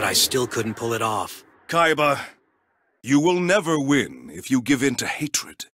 I still couldn't pull it off. Kaiba, you will never win if you give in to hatred.